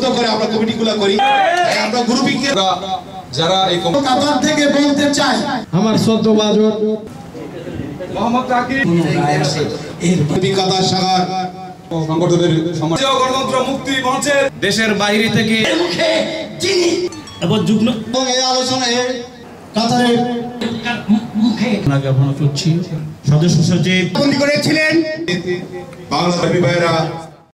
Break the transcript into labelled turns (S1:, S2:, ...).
S1: করে আমরা কমিটিগুলো করি। আমরা গ্রুপিংকে
S2: যারা এই
S1: কাতার থেকে বলতে চাই
S3: আমার শ্রদ্ধাভাজন
S2: মোহাম্মদ তাকিব
S1: এই কাতার শাখার
S2: সংগঠনের সমাজ গণতন্ত্র মুক্তি মঞ্চের
S4: দেশের বাইরে থেকে
S1: মুখে যিনি
S4: এবং যুগ্ম
S1: এবং এই আলোচনায় কাতারের মুখে
S4: জ্ঞাপন করছি সদস্য সচিব
S1: বন্দী করেছিলেন বাংলা ভাইরা